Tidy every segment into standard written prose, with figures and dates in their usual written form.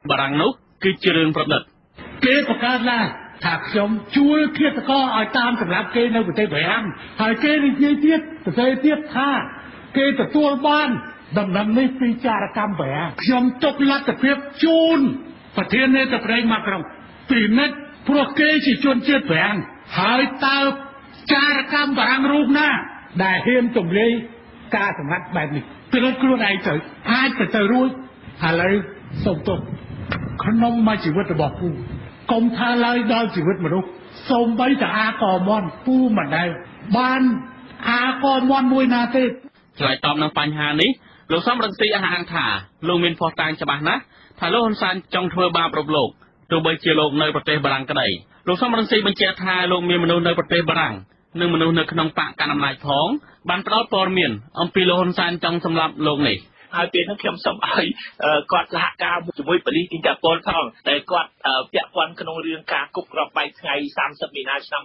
បារាំងនោះគឺជារឿងប្រឌិតគេប្រកាសឡាថាខ្ញុំជួលឃាតករឲ្យតាមសម្រាប់គេនៅប្រទេសបារាំងហើយគេនិយាយទៀតប្រទេសទៀតថាគេទទួលបានដំណឹងនេះពីចារកម្មបារាំងខ្ញុំទុកលទ្ធភាពជូនប្រធាននាយកប្រេងម៉ាក្រុងពីនិតព្រោះគេជាជនជាតិបារាំងហើយតើចារកម្មបារាំងរូបណាដែលហ៊ានទម្លាយការសម្ងាត់បែបនេះពីរត់ខ្លួនឯងទៅអាចទៅរួចឥឡូវសូមទោសក្នុងមួយជីវិតរបស់ពូកុំថាឡើយដល់ជីវិតមនុស្សសូម្បីតែអាកមន់ពូមិនដែលបានអាកមន់មួយណាទេឆ្លើយតបនឹងបញ្ហានេះលោកសំរងស៊ីអះអាងថាលោកមានភស្តុតាងច្បាស់ណាស់ថាលោកហ៊ុនសែនចង់ធ្វើបាបរំលោភទោះបីជាលោកនៅប្រទេសបារាំងក្តីលោកសំរងស៊ីបញ្ជាក់ថាលោកមានមនុស្សនៅប្រទេសបារាំងនិងមនុស្សនៅក្នុងបកកណ្ដាលអំណាចផងបានផ្ដល់ព័ត៌មានអំពីលោកហ៊ុនសែនចង់សម្លាប់លោកនេះហើយពេលហ្នឹងខ្ញុំសូមឲ្យគាត់សហការជាមួយប៉ូលីសអ៊ីនតាប៉ូលផងដែលគាត់ពាក់ព័ន្ធក្នុងរឿងការគប់គ្រាប់បែកថ្ងៃ30មីនាឆ្នាំ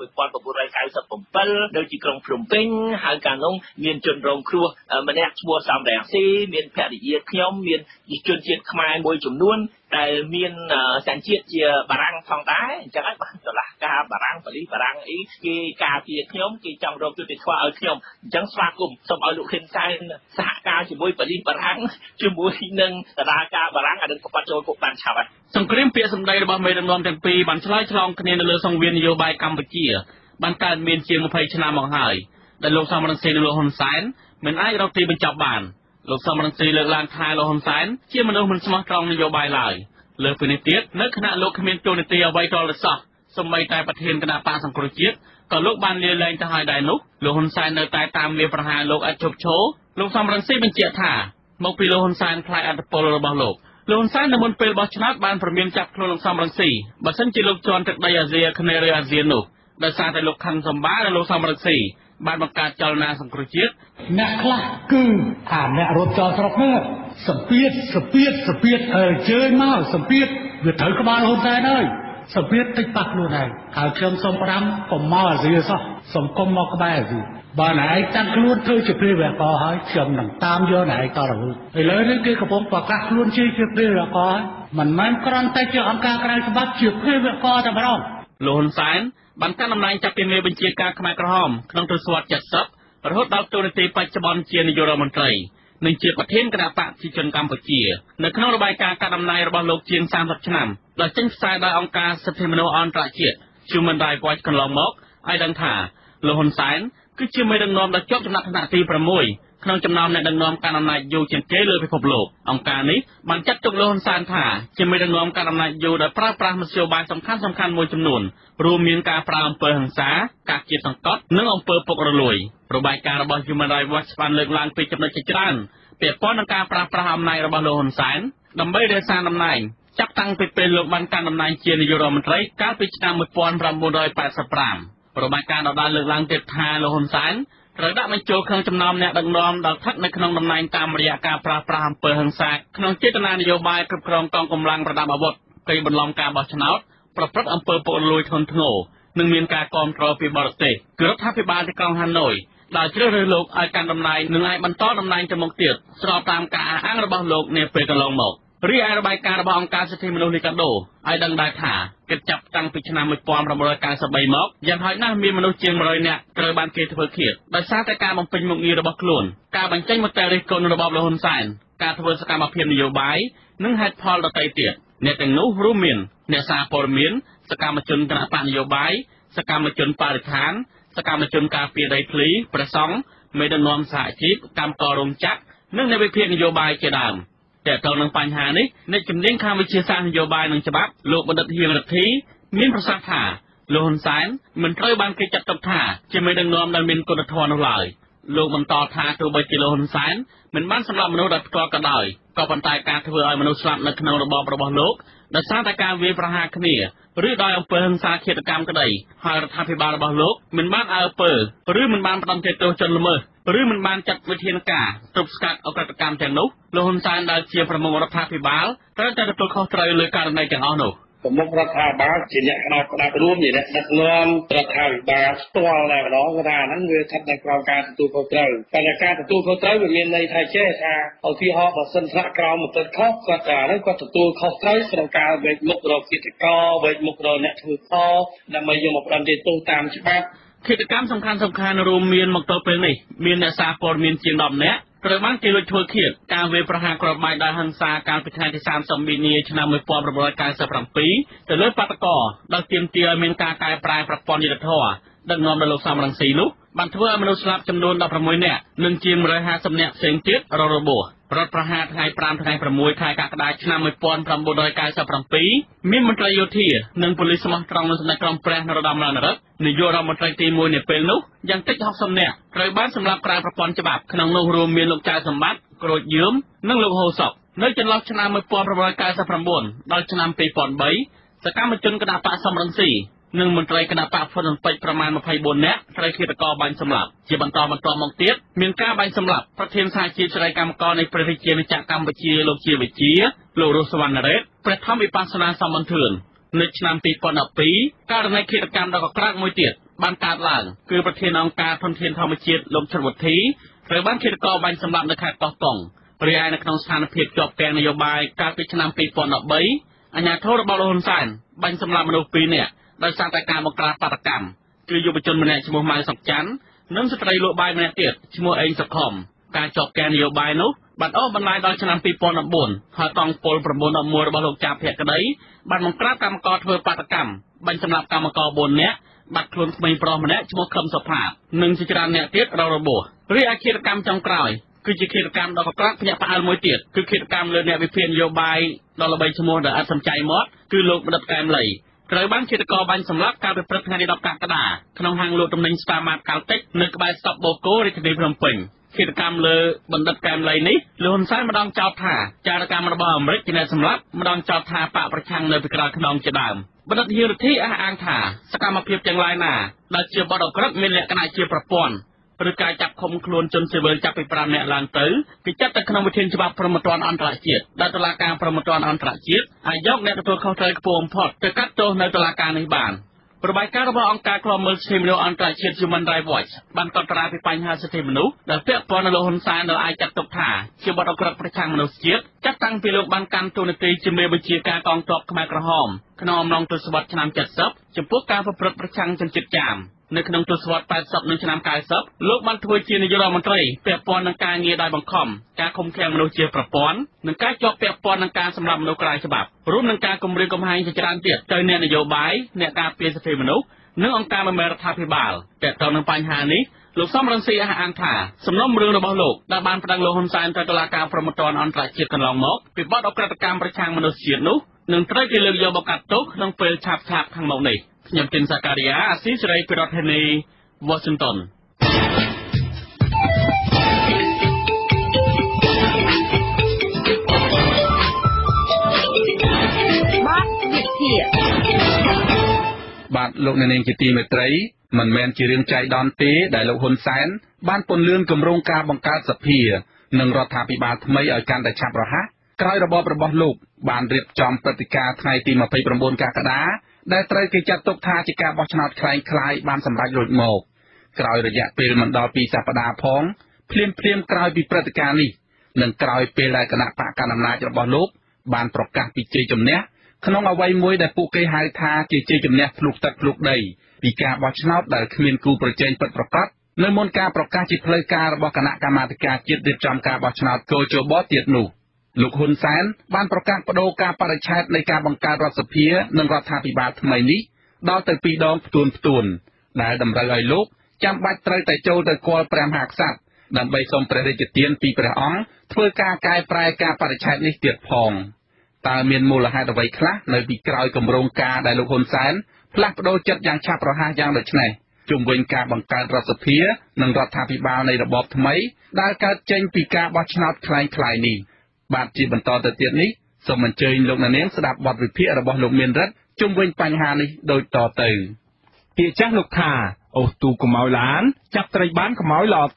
1997នៅទីក្រុងភ្នំពេញហើយកាលនោះមានជនរងគ្រោះម្នាក់ឈ្មោះសំរងស៊ីមានភរិយាខ្ញុំមានជនជាតិខ្មែរមួយចំនួនដែលមានសញ្ជាតិជាបារាំងផងដែរអញ្ចឹងហើយបានតុលាការបារាំងប៉ូលីសបារាំងអីគេការពារខ្ញុំគេចង់រកយុត្តិធម៌ឲ្យខ្ញុំអញ្ចឹងស្វាគមន៍សូមឲ្យលោកហ៊ុនសែនសហការជាមួយប៉ូលីសបារាំងជាមួយនឹងតុលាការបារាំងអានឹងគាត់ចូលគុកបានឆាប់ហើយសង្គ្រាមពាក្យសម្ដីរបស់មេដឹកនាំទាំងពីរបានឆ្លើយឆ្លងគ្នានៅលើសង្វៀននយោបាយកម្ពុជាបានកើតមានជាង20ឆ្នាំមកហើយដែលលោកសំរងស៊ីនិងលោកហ៊ុនសែនមិនអាចរកទីបញ្ចប់បានលោកសំរងស៊ីលើកឡើងថាលោកហ៊ុនសែនជាមនុស្សមិនស្មោះត្រង់នយោបាយឡើយលើពីនេះទៀតនៅគណៈលោកគ្មានទូនាទីអ្វីទាល់តែសោះសូម្បីតែប្រធានគណៈបកសង្គ្រោះជាតិក៏លោកបានលាលែងទៅហើយដែរនោះលោកហ៊ុនសែននៅតែតាមមានប្រហារលោកឥតឈប់ឈរលោកសំរងស៊ីបញ្ជាក់ថាមកពីលោកហ៊ុនសែនខ្លាចអត្តពលរបស់លោកហ៊ុនសែននៅមុនពេលបោះឆ្នោតបានព្រមានចាប់ខ្លួនលោកសំរងស៊ីបើសិនជាលោកជន់ទឹកដីអាស៊ីគ្នេយ៍ឬអាស៊ាននោះដោយសារតែលោកខណ្ឌសម្បានិងលោកសំរងស៊ីបានបង្កើតចលនាសង្គ្រោះជាតិអ្នកខ្លះគឺថាអ្នករត់ចោលស្រុកនេះសម្ពាធជើញមកសម្ពាធវាត្រូវក្បាលហ៊ុនសែនហើយសម្ពាធតិចប៉ះខ្លួនឯងហើយខ្ញុំសូម5កុំមកអាស៊ីសោះសូមកុំមកក្បែរអាស៊ីបើណែឯងតាំងខ្លួនធ្វើជាព្រាវកហើយខ្ញុំនឹងតាមយកណែឯងតរហូតឥឡូវនេះគេកំពុងប្រកាសខ្លួនជាព្រាវកហើយមិនមែនគ្រាន់តែជាអង្គការក្រៅច្បាប់ជាព្រាវកតែម្ដងលោកហ៊ុនសែនបានកាន់តំណែងចាប់ពីមេបញ្ជាការខ្មែរក្រហមក្នុងទសវត្សរ៍70រហូតដល់តួនាទីបច្ចុប្បន្នជានាយករដ្ឋមន្ត្រីនិងជាប្រធានគណៈបកប្រជាជនកម្ពុជានៅក្នុងរបាយការណ៍ការតំណែងរបស់លោកជាង30ឆ្នាំដែលចេញផ្សាយដោយអង្គការសិទ្ធិមនុស្សអន្តរជាតិ Human Rights Watch កន្លងមកឲ្យដឹងថាលោកហ៊ុនសែនគឺជាមេដឹកនាំដ៏ជាប់ចំណាត់ថ្នាក់ទី6ក្នុងចំណោមអ្នកដឹកនាំកាន់អំណាចយូរជាងគេលើពិភពលោកអង្គការនេះបានចាត់ទុកលោកហ៊ុនសែនថាជាមេដឹកនាំកាន់អំណាចយូរដែលប្រើប្រាស់មធ្យោបាយសំខាន់មួយចំនួនរួមមានការប្រើអំពើហិង្សាការគៀបសង្កត់និងអំពើពុករលួយរបាយការណ៍របស់ Human Rights Watch បានលើកឡើងពីចំណុចជាច្រើនពាក់ព័ន្ធនឹងការប្រើប្រាស់អំណាចរបស់លោកហ៊ុនសែនដើម្បីរក្សាតំណែងចាប់តាំងពីពេលលោកបានកាន់តំណែងជានាយករដ្ឋមន្ត្រីកាលពីឆ្នាំ1985របាយការណ៍ដដែលលើកឡើងទៀតថាលោកហ៊ុនសែនត្រូវដាក់បញ្ចូលក្នុងចំណោមអ្នកដឹកនាំដែលស្ថិតនៅក្នុងតំណែងតាមរយៈការប្រើប្រាស់អំពើហិង្សាក្នុងចេតនានយោបាយគ្រប់គ្រងកងកម្លាំងប្រដាប់អាវុធgâyបន្លំការបោះឆ្នោតប្រព្រឹត្តអំពើពុករលួយធ្ងន់ធ្ងរនិងមានការគាំទ្រពីបរទេសគឺរដ្ឋាភិបាលទីក្រុងហាណូយដែលជ្រើសរើសលោកឲ្យកាន់តំណែងនិងឲ្យបន្តតំណែងទៅមុខទៀតស្របតាមការអះអាងរបស់លោកនាពេលកន្លងមករីឯរបាយការណ៍របស់អង្គការសិទ្ធិមនុស្សលីកាដូឲ្យដឹងដែរថាគិតចាប់តាំងពីឆ្នាំ1993មកយ៉ាងហោចណាស់មានមនុស្សជាង100នាក់ត្រូវបានគេធ្វើឃាតដោយសារតែការបំពេញមុខងាររបស់ខ្លួនការបញ្ចេញមតិរិះគន់របបលហ៊ុនសែនការធ្វើសកម្មភាពនយោបាយនិងហេតុផលដទៃទៀតអ្នកទាំងនោះរួមមានអ្នកសារព័ត៌មានសកម្មជនគណបកនយោបាយសកម្មជនបរិស្ថានសកម្មជនការពារដីធ្លីព្រះសង្ឃមេដឹកនាំសហជីពកម្មកររោងចក្រនិងអ្នកវិភាគនយោបាយជាដើមតែទៅនឹងបញ្ហានេះអ្នកជំនាញខាងវិទ្យាសាស្ត្រនយោបាយនិងច្បាប់លោកបណ្ឌិតហៀងរដ្ឋីមានប្រសាសន៍ថាលោកហ៊ុនសែនមិនត្រូវបានគេចាត់ទុកថាជាមេដឹកនាំដែលមានគុណធម៌នោះឡើយលោកបន្តថាទោះបីជាលោកហ៊ុនសែនមិនបានសម្លាប់មនុស្សដោយផ្ទាល់ក៏ដោយក៏ប៉ុន្តែការធ្វើឲ្យមនុស្សស្លាប់នៅក្នុងរបបរបស់លោកដោយសារតែការវាយប្រហារគ្នាឬដោយអំពើហិង្សាឃាតកម្មក្តីហើយរដ្ឋាភិបាលរបស់លោកមិនបានអើពើឬមិនបានផ្ដន្ទាទោសជនល្មើសឬមិនបានចាត់វិធានការទប់ស្កាត់អក្រិតកម្មទាំងនោះលោកហ៊ុនសែនដែលជាប្រមុខរដ្ឋាភិបាលត្រូវតែទទួលខុសត្រូវលើករណីទាំងអស់នោះប្រមុខរដ្ឋាភិបាលជាអ្នកក្តាប់រួមជាអ្នកដឹកនាំរដ្ឋាភិបាលផ្ទាល់តែម្ដងគឺថាហ្នឹងវាស្ថិតនៅក្រោមការទទួលខុសត្រូវតែការទទួលខុសត្រូវវាមានន័យថាចេះថាឧទាហរណ៍បើសិនថ្នាក់ក្រោមបន្តិចខុសគាត់ថាហ្នឹងគាត់ទទួលខុសត្រូវក្នុងការវេកមុខរកគិតកោវេកមុខរកអ្នកធ្វើខុសដើម្បីយកមកផ្ដន្ទាទោសតាមច្បាប់កិច្ចកម្មសំខាន់រួមមានមកទល់ពេលនេះមានអ្នកសារព័ត៌មានជាង10នាក់ត្រូវបានគេលួចធ្វើឃាតការវាយប្រហារគ្រាប់បែកដោយហិង្សាកាលពីថ្ងៃទី30មីនាឆ្នាំ1997ទៅលើបាតកោដែលទាមទារឲ្យមានការកែប្រែប្រព័ន្ធយុត្តិធម៌ដឹកនាំដោយលោកសំរងស៊ីនោះបានធ្វើឲ្យមនុស្សស្លាប់ចំនួន16នាក់និងជាង150នាក់ផ្សេងទៀតរងរបួសរដ្ឋប្រហារថ្ងៃ5ថ្ងៃ6ខែកក្កដាឆ្នាំ1997មានមន្ត្រីយោធានិងប៉ូលីសស្មោះត្រង់នៅសម្ដេចក្រមព្រះនរោត្តម រណរដ្ឋនាយករដ្ឋមន្ត្រីទី1នាពេលនោះយ៉ាងតិច60នាក់ត្រូវបានសម្លាប់ក្រៅប្រព័ន្ធច្បាប់ក្នុងនោះរួមមានលោកចៅសម្បត្តិក្រូចយឿមនិងលោកហូសុកនៅចន្លោះឆ្នាំ1999ដល់ឆ្នាំ2003សកម្មជនគណបកសំរងស៊ីនិងមន្ត្រីគណៈបកហ្វុនពេជ្រប្រមាណ24នាក់ត្រូវឃាតករបាញ់សម្លាប់ជាបន្តមកទៀតមានការបាញ់សម្លាប់ប្រធានសហជីពសេរីកម្មករនៃព្រះរាជាណាចក្រកម្ពុជាលោកជាវិជាលោករស់សវណ្ណរ៉េតព្រះធម្មវិបស្សនាសមន្ទឿននៅឆ្នាំ2012ករណីឃាតកម្មដ៏កក្រើកមួយទៀតបានកើតឡើងគឺប្រធានអង្គការធនធានធម្មជាតិលោកឈុតវុធីត្រូវបានឃាតករបាញ់សម្លាប់នៅខេត្តកោះកុងរីឯនៅក្នុងស្ថានភាពជាប់ពាំងនយោបាយកាលពីឆ្នាំ2013អាជ្ញាធររបស់លោកហ៊ុនសែនបាញ់សម្លាប់មនុស្ស2នាក់ដោយសារតែការបង្ក្រាបបាតកម្មគឺយុវជនម្នាក់ឈ្មោះម៉ៅសុកច័ន្ទនិងស្ត្រីលក់បាយម្នាក់ទៀតឈ្មោះអេងសុខុមការជាប់គាំងនយោបាយនោះបានអូសបន្លាយដល់ឆ្នាំ2014ហើយកងពល911របស់លោកចាប់ភក្តីបានបង្ក្រាបកម្មករធ្វើបាតកម្មបាញ់សម្លាប់កម្មករ4នាក់បាត់ខ្លួនក្មេងប្រុសម្នាក់ឈ្មោះខឹមសុផាតនិងជាច្រើនអ្នកទៀតរងរបួសរីឯឃាតកម្មចុងក្រោយគឺជាឃាតកម្មដ៏កក្រើកភ្ញាក់ផ្អើលមួយទៀតគឺឃាតកម្មលើអ្នកវិភាគនយោបាយដ៏ល្បីឈ្មោះដែលអត់សំចៃមាត់គឺលោកបណ្ឌិតកែមលីត្រូវបានឃាតករបាញ់សម្លាប់កាលពីព្រឹកថ្ងៃទី10កក្កដាក្នុងហាងលក់ទំនិញស្តាម៉ាតកាល់តិចនៅក្បែរស្តុបបូកូរាជធានីភ្នំពេញឃាតកម្មលើបណ្ឌិតកែមលីនេះលោកហ៊ុនសែនម្ដងចោទថាចារកម្មរបស់អាមេរិកជាអ្នកសម្លាប់ម្ដងចោទថាបកប្រឆាំងនៅពីក្រោយខ្នងជាដើមបណ្ឌិតហៀរធីអះអាងថាសកម្មភាពទាំងឡាយណាដែលជាបទអក្រិតមានលក្ខណៈជាប្រព័ន្ធឬការចាប់ឃុំខ្លួនជនស៊ីវិលចាប់ពី5នាក់ឡើងទៅគេចាត់ទៅក្នុងវិធានច្បាប់ព្រហ្មទណ្ឌអន្តរជាតិដែលតុលាការព្រហ្មទណ្ឌអន្តរជាតិអាចយកអ្នកទទួលខុសត្រូវខ្ពស់បំផុតទៅកាត់ទោសនៅតុលាការនេះបានរបាយការណ៍របស់អង្គការឃ្លាំមើលសិទ្ធិមនុស្សអន្តរជាតិ Human Rights Watch បានកត់ត្រាពីបញ្ហាសិទ្ធិមនុស្សដែលពាក់ព័ន្ធនឹងលោកហ៊ុនសែនដែលអាចចាត់ទុកថាជាបទអក្រិតប្រឆាំងមនុស្សជាតិចាប់តាំងពីលោកបានកាន់តួនាទីជាមេបញ្ជាការកងទ័ពខ្មែរក្រហមក្នុងអំឡុងទសវត្សរ៍ឆ្នាំ70ចំពោះការប្រព្រឹត្តប្រឆាំងជនជាតិចាមនៅក្នុងទសវត្សរ៍80និងឆ្នាំ90លោកបានធ្វើជានាយករដ្ឋមន្ត្រីពាក់ព័ន្ធនឹងការងារដោយបង្ខំការឃុំឃាំងមនុស្សជាប្រព័ន្ធនិងការជាប់ពាក់ព័ន្ធនឹងការសម្លាប់មនុស្សក្រៅច្បាប់រួមនឹងការគំរាមកំហែងជាច្រើនទៀតទៅអ្នកនយោបាយអ្នកការពារសិទ្ធិមនុស្សនិងអង្គការមិនមែនរដ្ឋាភិបាលទាក់ទងនឹងបញ្ហានេះលោកសំរងស៊ីអះអាងថាសំណុំរឿងរបស់លោកដែលបានប្តឹងលោកហ៊ុនសែនទៅតុលាការព្រហ្មទណ្ឌអន្តរជាតិកន្លងមកពីបទអក្រិតកម្មប្រឆាំងមនុស្សជាតិនោះនឹងត្រូវគេលើកយកមកកាត់ទោសក្នុងពេលឆាប់ខាងមុខនេះខ្ញុំទីនសាការីយ៉ាអាស៊ីសេរីពីរដ្ឋធានី Washington បាទលោកអ្នកនាងជាទីមេត្រីមិនមែនជារឿងចៃដន្យទេដែលលោកហ៊ុនសែនបានពន្លឿនគម្រោងការបង្កើតសភានិងរដ្ឋាភិបាលថ្មីឲ្យកាន់តែឆាប់រហ័សក្រោយរបបរបស់លោកបានរៀបចំព្រឹត្តិការណ៍ថ្ងៃទី29កក្កដាដែលត្រូវគេចាត់ទុកថាជាការបោះឆ្នោតคล้ายៗបានសម្រេចរួចមកក្រោយរយៈពេលមិនដល់2សប្តាហ៍ផងភ្លាមក្រោយពីព្រឹត្តិការណ៍នេះនិងក្រោយពេលដែលគណៈបកកណ្ដាលអំណាចរបស់លោកបានប្រកាសពីជ័យជំនះក្នុងអ្វីមួយដែលពួកគេហៅថាជាជ័យជំនះភ្លុកទឹកភ្លុកដីពីការបោះឆ្នោតដែលគ្មានគូប្រជែងពិតប្រាកដនៅមុនការប្រកាសជាផ្លូវការរបស់គណៈកម្មាធិការជាតិរៀបចំការបោះឆ្នោតកោជបទៀតនោះលោកហ៊ុនសែនបានប្រកាសបដូរការបរិច្ឆេទនៃការបង្កើតរដ្ឋសភានិងរដ្ឋាភិបាលថ្មីនេះដល់ទៅ2ដងផ្ទួនដែលតម្រូវឲ្យលោកចាំបាច់ត្រូវតែចូលទៅគាល់ព្រះមហាក្សត្រដើម្បីសូមព្រះរាជទានពីព្រះអង្គធ្វើការកែប្រែការបរិច្ឆេទនេះទៀតផងតើមានមូលហេតុអ្វីខ្លះនៅពីក្រោយគម្រោងការដែលលោកហ៊ុនសែនផ្លាស់ប្ដូរចិត្តយ៉ាងឆាប់រហ័សយ៉ាងដូចនេះជុំវិញការបង្កើតរដ្ឋសភានិងរដ្ឋាភិបាលនៃរបបថ្មីដែលកើតចេញពីការបោះឆ្នោតคล้ายៗនេះបាទជាបន្តទៅទៀតនេះសូមអញ្ជើញលោកអ្នកនាងស្ដាប់បទវិភាគរបស់លោកមានរិទ្ធជុំវិញបញ្ហានេះដូចតទៅពាក្យចាស់លោកថាអូសទូកុំឲ្យឡានចាប់ត្រីបានកម្ឲ្យល្អទឹក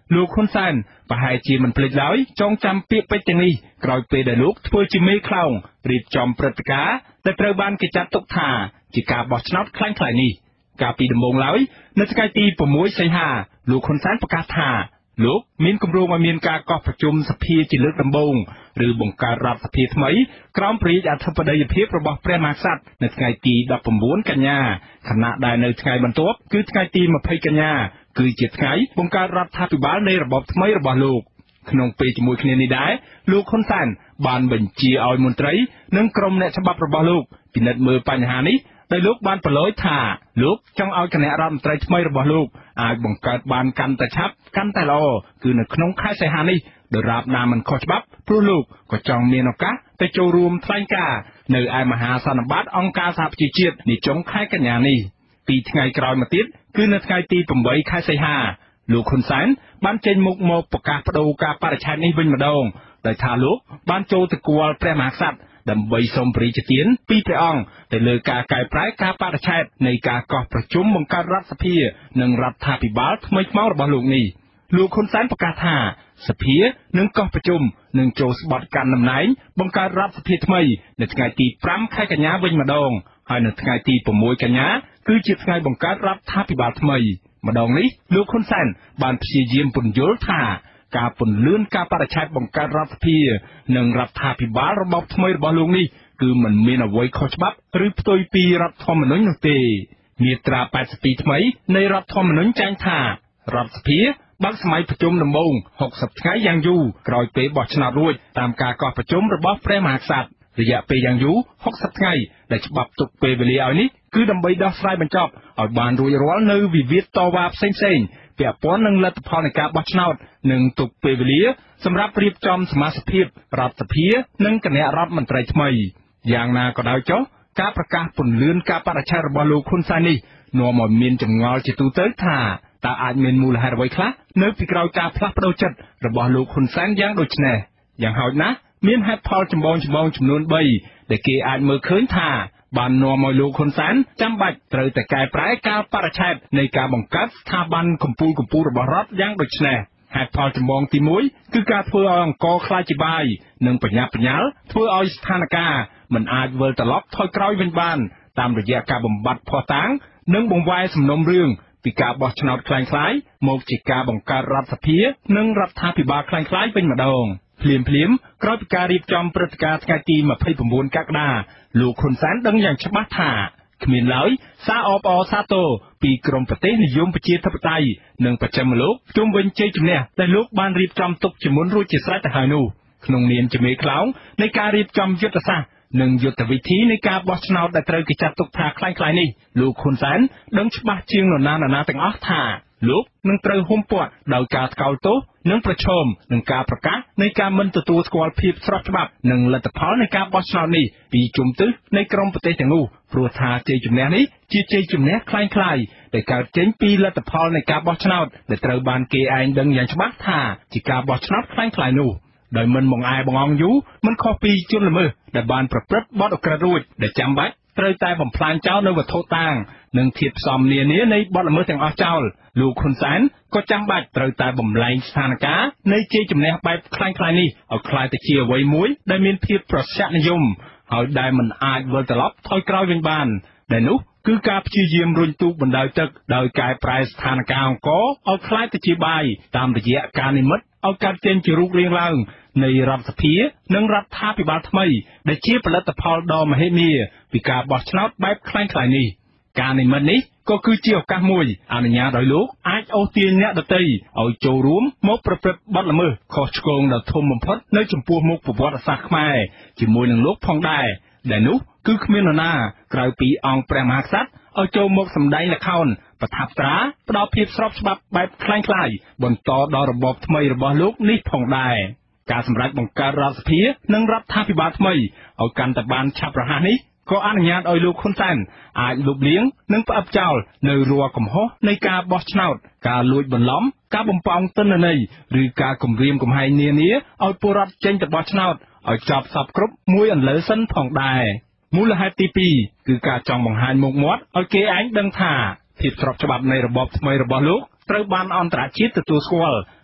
លោកហ៊ុនសែនប្រហែលជាមិនភ្លេចឡើយចងចាំពាក្យពេចន៍ទាំងនេះក្រោយពេលដែលលោកធ្វើជាមេខ្លោងរៀបចំព្រឹត្តិការណ៍ដែលត្រូវបានគេចាត់ទុកថាជាការបោះឆ្នោតខ្លាំងៗនេះកាលពីដំបូងឡើយនៅថ្ងៃទី6សីហាលោកហ៊ុនសែនប្រកាសថាលោកមានគម្រោងឲ្យមានការកោះប្រជុំសភាជាលើកដំបូងឬបង្កើតរដ្ឋសភាថ្មីក្រោមព្រះរាជអធិបតេយ្យភាពរបស់ព្រះមហាក្សត្រនៅថ្ងៃទី19កញ្ញាខណៈដែលនៅថ្ងៃបន្ទាប់គឺថ្ងៃទី20កញ្ញាគឺជាថ្ងៃបង្កើតរដ្ឋាភិបាលនៃរបបថ្មីរបស់លោកក្នុងពេលជាមួយគ្នានេះដែរលោកហ៊ុនសែនបានបញ្ជាឲ្យមន្ត្រីនិងក្រុមអ្នកច្បាប់របស់លោកពិនិត្យមើលបញ្ហានេះដោយលោកបានប្រឡូយថាលោកចង់ឲ្យគណៈរដ្ឋមន្ត្រីថ្មីរបស់លោកអាចបង្កើតបានកាន់តែឆាប់កាន់តែល្អគឺនៅក្នុងខែសីហានេះដរាបណាមិនខុសច្បាប់ព្រោះលោកក៏ចង់មានឱកាសទៅចូលរួមថ្លែងការណ៍នៅឯមហាសន្និបាតអង្គការសហប្រជាជាតិនាចុងខែកញ្ញានេះពីថ្ងៃក្រោយមកទៀតគឺនៅថ្ងៃទី8ខែសីហាលោកហ៊ុនសែនបានចេញមុខមកប្រកាសបដូរការបរិច្ឆេទនេះវិញម្ដងដោយថាលោកបានចូលទៅគាល់ព្រះមហាក្សត្រដើម្បីសូមព្រះរាជទានពីព្រះអង្គទៅលើការកែប្រែការបរិច្ឆេទនៃការកោះប្រជុំបង្កើតរដ្ឋសភានិងរដ្ឋាភិបាលថ្មីថ្មោងរបស់លោកនេះលោកហ៊ុនសែនប្រកាសថាសភានិងកោះប្រជុំនឹងចូលស្បត់កាន់តំណែងបង្កើតរដ្ឋសភាថ្មីនៅថ្ងៃទី5ខែកញ្ញាវិញម្ដងហើយនៅថ្ងៃទី6កញ្ញាគឺជាថ្ងៃបង្កើតរដ្ឋាភិបាលថ្មីម្ដងនេះលោកហ៊ុនសែនបានព្យាយាមពន្យល់ថាការពន្លឿនការបរិច្ឆេទបង្កើតរដ្ឋសភានិងរដ្ឋាភិបាលរបបថ្មីរបស់លោកនេះគឺមិនមានអ្វីខុសច្បាប់ឬផ្ទុយពីរដ្ឋធម្មនុញ្ញនោះទេមាត្រា82ថ្មីនៃរដ្ឋធម្មនុញ្ញចែងថារដ្ឋសភាបើកសម័យប្រជុំដំបូង60ថ្ងៃយ៉ាងយូរក្រោយពេលបោះឆ្នោតរួចតាមការកោះប្រជុំរបស់ព្រះមហាក្សត្ររយៈពេលយ៉ាងយូរ60ថ្ងៃដែលច្បាប់ទុកពេលវេលាឲ្យនេះគឺដើម្បីដោះស្រាយបញ្ចប់ឲ្យបានរួចរាល់នៅវិវាទតវ៉ាផ្សេងៗពាក់ព័ន្ធនឹងលទ្ធផលនៃការបោះឆ្នោតនិងទុកពេលវេលាសម្រាប់រៀបចំសមាជិកភាពរដ្ឋសភានិងគណៈរដ្ឋមន្ត្រីថ្មីយ៉ាងណាក៏ដោយចុះការប្រកាសពន្លឿនការបរិច្ឆេទរបស់លោកហ៊ុនសែននេះនាំឲ្យមានចម្ងល់ជាទូទៅថាតើអាចមានមូលហេតុអ្វីខ្លះនៅពីក្រោយការផ្លាស់ប្តូរចិត្តរបស់លោកហ៊ុនសែនយ៉ាងដូចនេះយ៉ាងហោចណាស់មានហេតុផលចម្បងចំនួន3ដែលគេអាចមើលឃើញថាបាននាំឲ្យលោកហ៊ុនសែនចាំបាច់ត្រូវតែកែប្រែការបរិច្ឆេទនៃការបង្កើតស្ថាប័នកម្ពុជារបស់រដ្ឋយ៉ាងដូចនេះហេតុផលចម្បងទី1គឺការធ្វើឲ្យអង្គខ្លាចជាបាយនិងបញ្ញាបញ្ញាល់ធ្វើឲ្យស្ថានភាពមិនអាចវិលត្រឡប់ថយក្រោយវិញបានតាមរយៈការបំបត្តិភស្តុតាងនិងបង្វែរសំណុំរឿងពីការបោះឆ្នោតคล้ายៗមកជាការបង្កើតរដ្ឋសភានិងរដ្ឋាភិបាលคล้ายៗវិញម្ដងភ្លាមក្រោយពីការរៀបចំព្រឹត្តិការណ៍ថ្ងៃទី29កក្កដាលោកហ៊ុនសែនដឹងយ៉ាងច្បាស់ថាគ្មានឡើយសារអបអរសាទរពីក្រមប្រទេសនិយមប្រជាធិបតេយ្យនិងបច្ចឹមលោកជុំវិញជ័យជំនះដែលលោកបានរៀបចំទុកជាមុនរួចជាស្រេចទៅហើយនោះក្នុងនាមជាមេខ្លោងនៃការរៀបចំយុទ្ធសាស្ត្រនិងយុទ្ធវិធីនៃការបោះឆ្នោតដែលត្រូវគេចាត់ទុកថាคล้ายៗនេះលោកហ៊ុនសែនដឹងច្បាស់ជាងនរណាទាំងអស់ថាលោកនឹងត្រូវហ៊ុំព័ទ្ធដោយការថ្កោលទោសនិងប្រឈមនឹងការប្រកាសនៃការមិនទទួលស្គាល់ភាពស្របច្បាប់និងលទ្ធផលនៃការបោះឆ្នោតនេះពីជំទិសនៃក្រមប្រទេសទាំងនោះព្រោះថាជ័យជំនះនេះជាជ័យជំនះคล้ายៗដែលកើតចេញពីលទ្ធផលនៃការបោះឆ្នោតដែលត្រូវបានគេឯងដឹងយ៉ាងច្បាស់ថាជាការបោះឆ្នោតคล้ายៗនោះដោយមិនបង្អែបង្អង់យូរមិនខុសពីជនល្មើសដែលបានប្រព្រឹត្តបទឧក្រិដ្ឋរួចដែលចាំបាច់ត្រូវតែបំផ្លាញចោលនៅវត្ថុតាងនិងធាតុផ្សំនានានៃបទល្មើសទាំងអស់ចោលលោកហ៊ុនសែនក៏ចាំបាច់ត្រូវតែបំលែងស្ថានភាពនៃជ័យជំនះបែបคล้ายៗនេះឲ្យคล้ายទៅជាអ្វីមួយដែលមានភាពប្រសិទ្ធនិយមហើយដែលមិនអាចវិលត្រឡប់ថយក្រោយវិញបានដែលនោះគឺការព្យាយាមរុញទូកបណ្ដោយទឹកដោយកែប្រែស្ថានភាពអង្គឲ្យคล้ายទៅជាបាយតាមរយៈការនិមិត្តឲ្យកើតចេញជារូបរាងឡើងនៃរដ្ឋសភានិងរដ្ឋាភិបាលថ្មីដែលជាផលិតផលដ៏មហិមាពីការបោះឆ្នោតបែបคล้ายៗនេះការនិមិត្តនេះក៏គឺជាឱកាសមួយអនុញ្ញាតឲ្យលោកអាចអូសទាញអ្នកដទៃឲ្យចូលរួមមកប្រព្រឹត្តបទល្មើសខុសឆ្គងដ៏ធំបំផុតនៅចំពោះមុខប្រវត្តិសាស្ត្រខ្មែរជាមួយនឹងលោកផងដែរដែលនោះគឺគ្មាននរណាក្រៅពីអង្គព្រះមហាក្សត្រឲ្យចូលមកសម្ដែងល្ខោនប្រថាប់ត្រាផ្ដល់ភាពស្របច្បាប់បែបคล้ายៗបន្តដល់របបថ្មីរបស់លោកនេះផងដែរការសម្រេចបង្កើតរដ្ឋសភានិងរដ្ឋាភិបាលថ្មីឲ្យកាន់តែបានឆាប់រហ័សនេះក៏អនុញ្ញាតឲ្យលោកហ៊ុនសែនអាចលុបលាងនិងផ្អាប់ចោលនៅរាល់កំហុសនៃការបោះឆ្នោតការលួចបន្លំការបំផាន់ទិន្នន័យឬការគំរាមកំហែងនានាឲ្យពលរដ្ឋចេញទៅបោះឆ្នោតឲ្យចប់សពគ្រប់មួយអន្លើសិនផងដែរមូលហេតុទី2គឺការចង់បង្ហាញមុខមាត់ឲ្យគេឯងដឹងថាភាពស្របច្បាប់នៃរបបថ្មីរបស់លោកត្រូវបានអន្តរជាតិទទួលស្គាល់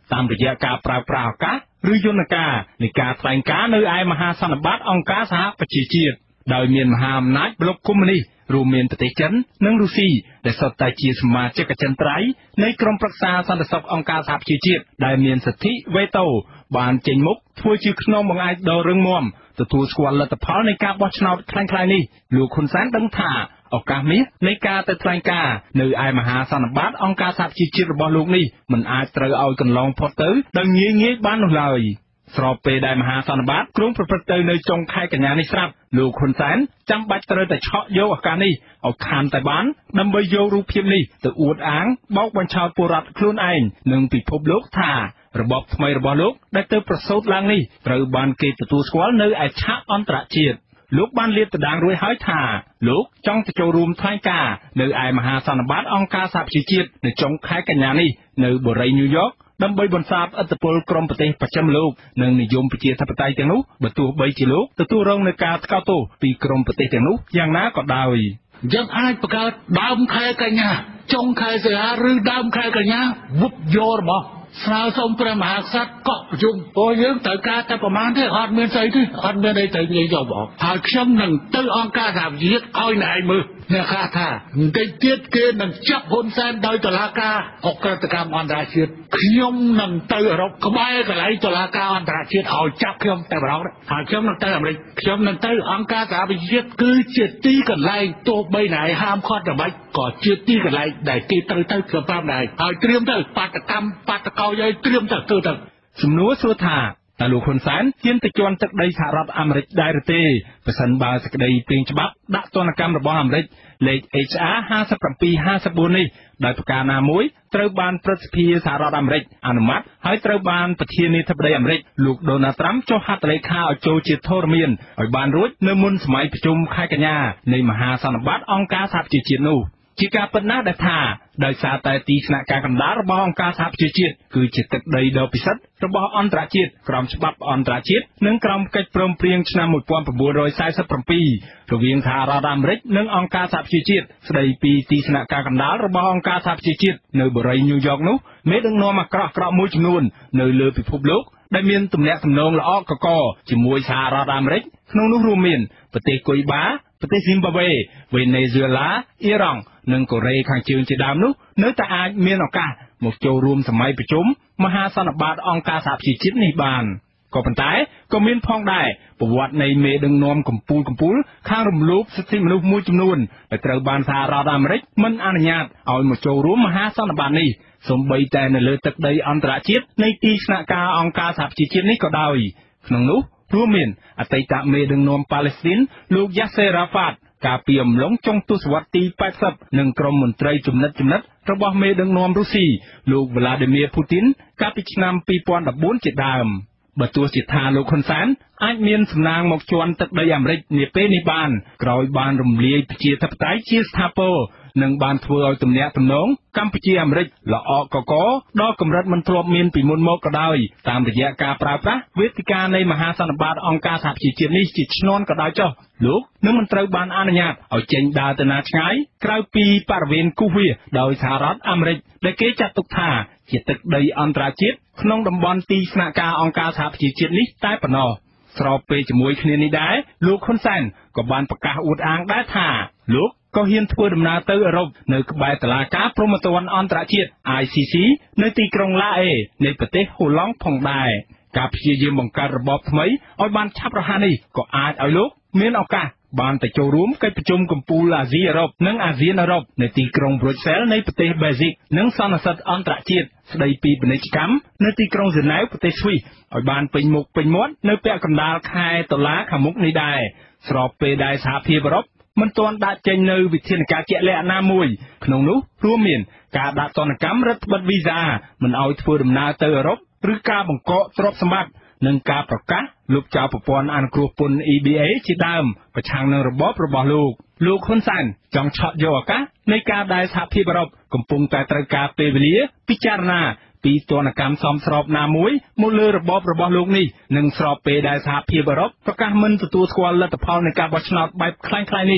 តាមរយៈការប្រើប្រាស់ឱកាសឬយន្តការនៃការថ្លែងការណ៍នៅឯមហាសន្និបាតអង្គការសហប្រជាជាតិដោយមានមហាអំណាចប្លុកកុម្មុយនីសរួមមានប្រទេសចិននិងរុស្ស៊ីដែលសុទ្ធតែជាសមាជិកអចិន្ត្រៃយ៍នៃក្រុមប្រឹក្សាសន្តិសុខអង្គការសហប្រជាជាតិដែលមានសិទ្ធិវេតូបានចេញមុខធ្វើជាខ្នងបង្អែកដ៏រឹងមាំទទួលស្គាល់លទ្ធផលនៃការបោះឆ្នោតខ្លាំងៗនេះលោកហ៊ុនសែនដឹងថាឱកាសមាសនៃការទៅថ្លែងការណ៍នៅឯមហាសន្និបាតអង្គការសហប្រជាជាតិរបស់លោកនេះមិនអាចត្រូវឲ្យកន្លងផុតទៅដោយងាយៗបាននោះឡើយស្របពេលដែលមហាសន្និបាតគ្រោងប្រព្រឹត្តទៅនៅចុងខែកញ្ញានេះស្រាប់លោកហ៊ុនសែនចាំបាច់ត្រូវតែឆក់យកឱកាសនេះឲ្យខានតែបានដើម្បីយករូបភាពនេះទៅអួតអាងបោកបញ្ឆោតពលរដ្ឋខ្លួនឯងនិងពិភពលោកថារបបថ្មីរបស់លោកដែលទៅប្រសូតឡើងនេះត្រូវបានគេទទួលស្គាល់នៅឯឆាកអន្តរជាតិលោកបានលាតត្រដាងរួចហើយថាលោកចង់ទៅចូលរួមថ្លែងការណ៍នៅឯមហាសន្និបាតអង្គការសហប្រជាជាតិនៅចុងខែកញ្ញានេះនៅបូរីញូវយ៉កដើម្បីបន្សាបឥទ្ធិពលក្រុមប្រទេសបស្ចិមលោកនិងនិយមប្រជាធិបតេយ្យទាំងនោះបើទោះបីជាលោកទទួលរងនឹងការថ្កោលទោសពីក្រុមប្រទេសទាំងនោះយ៉ាងណាក៏ដោយយើងអាចបង្កើតដើមខែកញ្ញាចុងខែសីហាឬដើមខែកញ្ញាវុបយករបស់ស្នើសុំព្រះមហាក្សត្រកក់ប្រជុំពួកយើងត្រូវការតែប្រមាណទេអត់មានស្អីទេអត់មានអីត្រូវនិយាយយកបងហើយខ្ញុំនឹងទៅអង្គការសហប្រជាជាតិឲ្យណែមើលអ្នកថាបន្តិចទៀតគេនឹងចាប់ហ៊ុនសែនដោយតុលាការអក្រិតកម្មអន្តរជាតិខ្ញុំនឹងទៅអឺរ៉ុបក្បែរកន្លែងតុលាការអន្តរជាតិឲ្យចាប់ខ្ញុំតែម្ដងហើយខ្ញុំនឹងទៅអាមេរិកខ្ញុំនឹងទៅអង្គការសហប្រជាជាតិគឺជាទីកន្លែងទោះបីណែហាមឃាត់តែមិនក៏ជាទីកន្លែងដែលគេត្រូវទៅខ្ញុំប្រាប់ដែរហើយត្រៀមទៅបាតកម្មបាតកោយឲ្យត្រៀមទៅសំណួរសួរថាតើលោកហ៊ុនសែនហ៊ានទៅជន់ទឹកដីសហរដ្ឋអាមេរិកដែរឬទេប្រសិនបើសេចក្តីព្រាងច្បាប់ដាក់ទណ្ឌកម្មរបស់អាមេរិកលេខ HR 5754នេះដោយប្រការណាមួយត្រូវបានព្រឹទ្ធសភាសហរដ្ឋអាមេរិកអនុម័តហើយត្រូវបានប្រធានាធិបតីអាមេរិកលោកដូណាល់ត្រាំចុះហត្ថលេខាឲ្យចូលជាធរមានឲ្យបានរួចនៅមុនសម័យប្រជុំខែកញ្ញានៃមហាសន្និបាតអង្គការសហប្រជាជាតិនោះជាការពិតណាស់ដែលថាដោយសារតែទីស្នាក់ការកណ្ដាលរបស់អង្គការសហប្រជាជាតិគឺជាទឹកដីដ៏ពិសិដ្ឋរបស់អន្តរជាតិក្រោមច្បាប់អន្តរជាតិនិងក្រោមកិច្ចព្រមព្រៀងឆ្នាំ1947រវាងសហរដ្ឋអាមេរិកនិងអង្គការសហប្រជាជាតិស្ដីពីទីស្នាក់ការកណ្ដាលរបស់អង្គការសហប្រជាជាតិនៅបូរីញូវយ៉កនោះមានដឹកនាំអាក្រក់ៗមួយចំនួននៅលើពិភពលោកដែលមានទំនាក់ទំនងល្អកកជាមួយសហរដ្ឋអាមេរិកក្នុងនោះរួមមានប្រទេសកុយបាប្រទេសស៊ីមបាវេវេណេស៊ុយឡាអ៊ីរ៉ង់និងកូរ៉េខាងជើងជាដើមនោះនៅតែអាចមានឱកាសមកចូលរួមសម័យប្រជុំមហាសន្និបាតអង្គការសហប្រជាជាតិនេះបានក៏ប៉ុន្តែក៏មានផងដែរប្រវត្តិនៃមេដឹកនាំកម្ពុជាខាងរំលោភសិទ្ធិមនុស្សមួយចំនួនដែលត្រូវបានសហរដ្ឋអាមេរិកមិនអនុញ្ញាតឲ្យមកចូលរួមមហាសន្និបាតនេះសូម្បីតែនៅលើទឹកដីអន្តរជាតិនៃទីស្នាក់ការអង្គការសហប្រជាជាតិនេះក៏ដោយក្នុងនោះរួមមានអតីតមេដឹកនាំប៉ាឡេស្ទីនលោកយ៉ាសេរ៉ាហ្វាតកាលពីអំឡុងចុងទសវត្សរ៍ទី80និងក្រុមមន្ត្រីចំណិតរបស់មេដឹកនាំរុស្ស៊ីលោកវ្លាឌីមៀពូទីនកាលពីឆ្នាំ2014ជាដើមបើទោះជាថាលោកហ៊ុនសែនអាចមានសំណាងមកជន់ទឹកដីអាមេរិកនាពេលនេះបានក្រោយបានរំលាយប្រជាធិបតេយ្យជាស្ថាពរនិងបានធ្វើឲ្យទំនាក់ទំនងកម្ពុជាអាមេរិកល្អកកដល់កម្រិតមិនធ្លាប់មានពីមុនមកក៏ដោយតាមរយៈការប្រើប្រាស់វេទិកានៃមហាសន្និបាតអង្គការសហប្រជាជាតិនេះជាឈ្នន់ក៏ដោយចុះលោកនឹងមិនត្រូវបានអនុញ្ញាតឲ្យចេញដើរទៅណាឆ្ងាយក្រៅពីបរិវេណគូសវាសដោយសហរដ្ឋអាមេរិកដែលគេចាត់ទុកថាជាទឹកដីអន្តរជាតិក្នុងតំបន់ទីស្នាក់ការអង្គការសហប្រជាជាតិនេះតែប៉ុណ្ណោះស្របពេលជាមួយគ្នានេះដែរលោកហ៊ុនសែនក៏បានប្រកាសអួតអាងដែរថាលោកក៏ហ៊ានធ្វើដំណើរទៅអឺរ៉ុបនៅក្បែរតុលាការព្រហ្មទណ្ឌអន្តរជាតិ ICC នៅទីក្រុងឡាអេនៃប្រទេសហូឡង់ផងដែរការព្យាយាមបង្កើតរបបថ្មីឲ្យបានឆាប់រហ័សនេះក៏អាចឲ្យលោកមានឱកាសបានទៅចូលរួមកិច្ចប្រជុំកំពូលអាស៊ីអឺរ៉ុបនិងអាស៊ានអឺរ៉ុបនៅទីក្រុងប្រូសែលនៃប្រទេសបែលហ្ស៊ិកនិងសន្និសីទអន្តរជាតិស្ដីពីពាណិជ្ជកម្មនៅទីក្រុងហ្សឺណែវប្រទេសស្វីសឲ្យបានពេញមុខពេញមាត់នៅពាក់កណ្ដាលខែតុលាខាងមុខនេះដែរស្របពេលដែលសហភាពអឺរ៉ុបមិនទាន់ដាក់ចេញនៅវិធានការជាក់លាក់ណាមួយក្នុងនោះរួមមានការដាក់ទណ្ឌកម្មរដ្ឋបិទវីសាមិនឲ្យធ្វើដំណើរទៅអឺរ៉ុបឬការបង្កកទ្រព្យសម្បត្តិនិងការប្រកាសលុបចោលប្រព័ន្ធអនុគ្រោះពន្ធ EBA ជាដើមប្រឆាំងនឹងរបបរបស់លោកហ៊ុនសែនចង់ឆក់យកឱកាសនៃការដែលសហភាពអឺរ៉ុបកំពុងតែត្រូវការពេលវេលាពិចារណាពីទណ្ឌកម្មសមស្របណាមួយមកលើរបបរបស់លោកនេះនិងស្របពេលដែលសហភាពអឺរ៉ុបប្រកាសមិនទទួលស្គាល់លទ្ធផលនៃការបោះឆ្នោតបែបคล้ายៗនេះ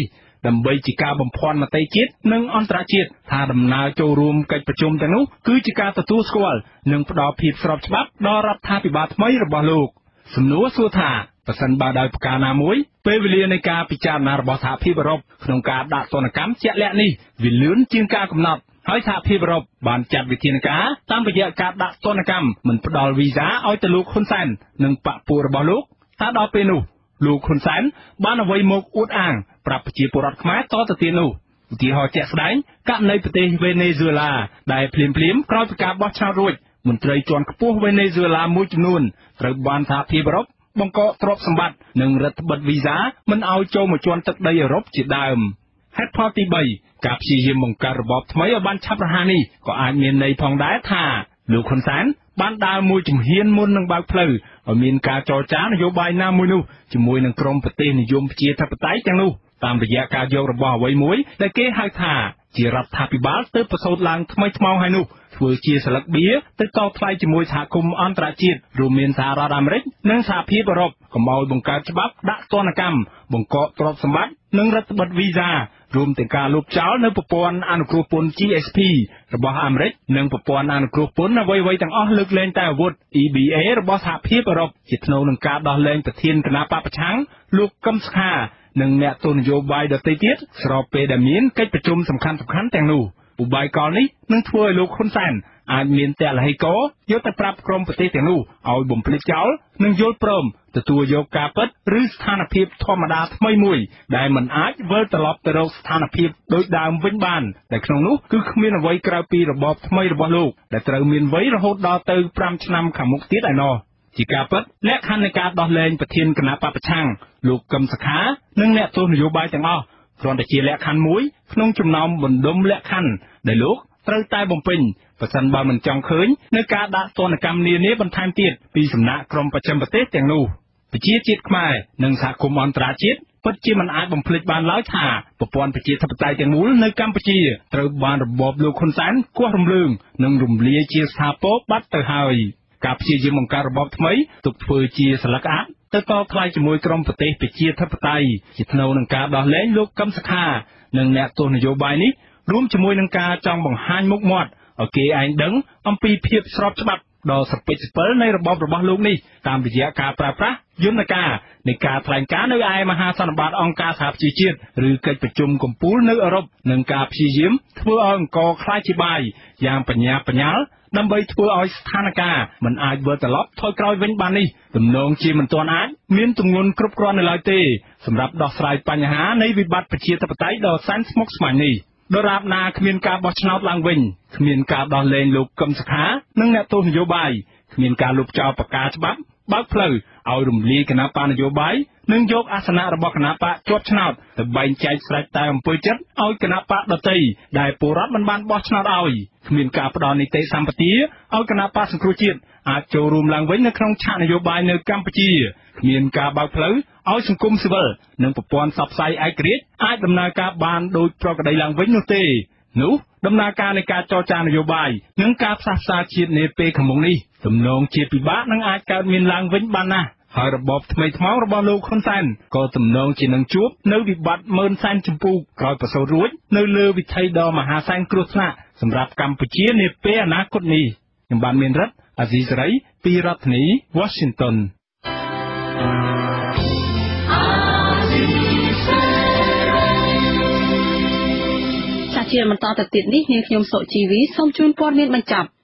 ដើម្បីជាការបំភាន់មតិជាតិនិងអន្តរជាតិថាដំណើរចូលរួមកិច្ចប្រជុំទាំងនោះគឺជាការទទួលស្គាល់និងផ្ដល់ភាពស្របច្បាប់ដល់រដ្ឋាភិបាលថ្មីរបស់លោកសំណួរសួរថាប្រសិនបើដោយប្រការណាមួយពេលវេលានៃការពិចារណារបស់សហភាពអឺរ៉ុបក្នុងការដាក់ទណ្ឌកម្មជាក់លាក់នេះវាលឿនជាងការកំណត់ហើយសហភាពអឺរ៉ុបបានចាត់វិធានការតាមរយៈការដាក់ទណ្ឌកម្មមិនផ្ដល់វីសាឲ្យទៅលោកហ៊ុនសែននិងបកពួករបស់លោកថាដល់ពេលនោះលោកហ៊ុនសែនបានអ្វីមកអួតអាងប្រាប់ប្រជាពលរដ្ឋខ្មែរតទៅទៀតនោះឧទាហរណ៍ជាក់ស្ដែងករណីប្រទេសវេណេស៊ុយឡាដែលភ្លាមក្រោយពីការបោះឆ្នោតរួចមន្ត្រីជាន់ខ្ពស់វេណេស៊ុយឡាមួយចំនួនត្រូវបានសហភាពអឺរ៉ុបបង្កកទ្រព្យសម្បត្តិនិងរដ្ឋបិទវីសាមិនឲ្យចូលមកជន់ទឹកដីអឺរ៉ុបជាដើមហេតុផលទី3ការព្យាយាមបង្កើតរបបថ្មីឲ្យបានឆាប់រហ័សនេះក៏អាចមានន័យផងដែរថាលោកហ៊ុនសែនបានដើរមួយជំហានមុននឹងបើកផ្លូវឲ្យមានការចរចានយោបាយណាមួយនោះជាមួយនឹងក្រុមប្រទេសនិយមប្រជាធិបតេយ្យទាំងនោះតាមរយៈការយករបស់អ្វីមួយដែលគេហៅថាជារដ្ឋាភិបាលទើបប្រសូតឡើងថ្មីថ្មោងហើយនោះធ្វើជាស្លឹកបៀទៅតថ្លៃជាមួយសហគមន៍អន្តរជាតិរួមមានសហរដ្ឋអាមេរិកនិងសហភាពអឺរ៉ុបកុំឲ្យបង្កើតច្បាប់ដាក់ទណ្ឌកម្មបង្កកទ្រព្យសម្បត្តិនិងរដ្ឋបិទវីសារួមទាំងការលុបចោលនៅប្រព័ន្ធអនុគ្រោះពន្ធ GSP របស់អាមេរិកនិងប្រព័ន្ធអនុគ្រោះពន្ធអ្វីៗទាំងអស់លើកលែងតែអាវុធ EBA របស់សហភាពអឺរ៉ុបជាថ្នូវនឹងការដោះលែងប្រធានគណៈបកប្រឆាំងលោកកឹមសុខានិងអ្នកទស្សនយោបាយដទៃទៀតស្របពេលដែលមានកិច្ចប្រជុំសំខាន់ៗទាំងនោះឧបាយកលនេះនឹងធ្វើឲ្យលោកហ៊ុនសែនអាចមានតលហិកោយកទៅប្រាប់ក្រុមប្រទេសទាំងនោះឲ្យបំភ្លេចចោលនិងយល់ព្រមទទួលយកការពិតឬស្ថានភាពធម្មតាថ្មីមួយដែលមិនអាចវិលត្រឡប់ទៅរកស្ថានភាពដូចដើមវិញបានដែលក្នុងនោះគឺគ្មានអ្វីក្រៅពីរបបថ្មីរបស់លោកដែលត្រូវមានវ័យរហូតដល់ទៅ5ឆ្នាំខាងមុខទៀតឯណោះជាការពិតលក្ខខណ្ឌនៃការដោះលែងប្រធានគណៈបកប្រឆាំងលោកកឹមសុខានិងអ្នកទស្សនយោបាយទាំងអស់គ្រាន់តែជាលក្ខខណ្ឌមួយក្នុងចំណោមបណ្ដុំលក្ខខណ្ឌដែលលោកត្រូវតែបំពេញប្រសិនបើមិនចង់ឃើញនៅការដាក់ទណ្ឌកម្មនានាបន្ថែមទៀតពីសំណាក់ក្រមបច្ចឹមប្រទេសទាំងនោះប្រជាជាតិខ្មែរនិងសហគមន៍អន្តរជាតិពិតជាមិនអាចបំភ្លេចបានឡើយថាប្រព័ន្ធប្រជាធិបតេយ្យទាំងមូលនៅកម្ពុជាត្រូវបានរបបលោកហ៊ុនសែនគោះរំលើងនិងរំលាយជាស្ថាពរបាត់ទៅហើយការព្យាយាមបង្កើតរបបថ្មីទុកធ្វើជាស្លឹកអាក់ទៅតថ្លៃជាមួយក្រមប្រទេសប្រជាធិបតេយ្យជាថ្នូវនឹងការដោះលែងលោកកឹមសុខានិងអ្នកទស្សនយោបាយនេះរួមជាមួយនឹងការចង់បង្ហាញមុខមាត់ឲ្យគេឯងដឹងអំពីភាពស្របច្បាប់ដ៏សពិចសពិលនៃរបបរបស់លោកនេះតាមរយៈការប្រើប្រាស់យន្តការនៃការថ្លែងការណ៍នៅឯមហាសន្និបាតអង្គការសហប្រជាជាតិឬកិច្ចប្រជុំកំពូលនៅអឺរ៉ុបនិងការព្យាយាមធ្វើឲ្យអង្គរខ្លាចជាបាយយ៉ាងបញ្ញាបញ្ញាល់ដើម្បីធ្វើឲ្យស្ថានភាពមិនអាចវិលត្រឡប់ថយក្រោយវិញបាននេះទំនងជាមិនទាន់អាចមានទម្ងន់គ្រប់គ្រាន់នៅឡើយទេសម្រាប់ដោះស្រាយបញ្ហានៃវិបត្តិប្រជាធិបតេយ្យដ៏សែនស្មុគស្មាញនេះដរាបណាគ្មានការបោះឆ្នោតឡើងវិញគ្មានការដោះលែងលោកកឹមសុខានិងអ្នកទស្សនយោបាយគ្មានការលុបចោលប្រកាសច្បាប់បើកផ្លូវឲ្យរំលាយគណៈបកនយោបាយនិងយកអាសនៈរបស់គណៈបកជាប់ឆ្នោតទៅបែងចែកស្រេចតែអំពើចិត្តឲ្យគណៈបកដទៃដែលពលរដ្ឋមិនបានបោះឆ្នោតឲ្យគ្មានការផ្ដល់នីតិសម្បទាឲ្យគណៈបកសង្គ្រោះជាតិអាចចូលរួមឡើងវិញនៅក្នុងឆាកនយោបាយនៅកម្ពុជាគ្មានការបើកផ្លូវឲ្យសង្គមស៊ីវិលនិងប្រព័ន្ធផ្សព្វផ្សាយឯករាជ្យអាចដំណើរការបានដោយប្រក្រតីឡើងវិញនោះទេនោះដំណើរការនៃការចរចានយោបាយនិងការផ្សះផ្សាជាតិនាពេលខាងមុខនេះទំនងជាពិបាកនឹងអាចកើតមានឡើងវិញបានណាស់ហើយរបបថ្មីថ្មោងរបស់លោកហ៊ុនសែនក៏ទំនងជានឹងជួបនៅវិបត្តិម៉ឺនសែនចម្ពោះក្រោយប្រសូតរួចនៅលើវិថីដ៏មហាសែនគ្រោះថ្នាក់សម្រាប់កម្ពុជានាពេលអនាគតនេះខ្ញុំបានមានរិទ្ធអាស៊ីសេរីពីរដ្ឋធានី Washington ជាបន្តទៅទៀតនេះនាងខ្ញុំសុជីវីសូមជូនព័ត៌មានបញ្ចប់